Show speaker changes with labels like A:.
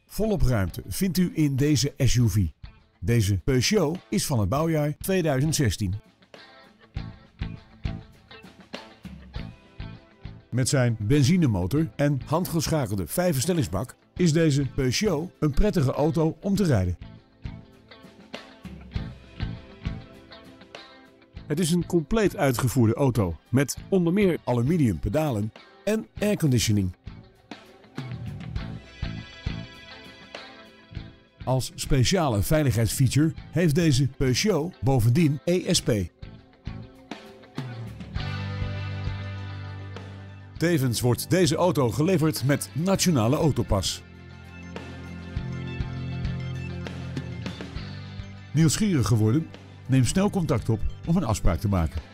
A: Volop ruimte vindt u in deze SUV. Deze Peugeot is van het bouwjaar 2016. Met zijn benzinemotor en handgeschakelde 5-versnellingsbak is deze Peugeot een prettige auto om te rijden. Het is een compleet uitgevoerde auto met onder meer aluminium pedalen en airconditioning. Als speciale veiligheidsfeature heeft deze Peugeot bovendien ESP. Tevens wordt deze auto geleverd met Nationale Autopas. Nieuwsgierig geworden? Neem snel contact op om een afspraak te maken.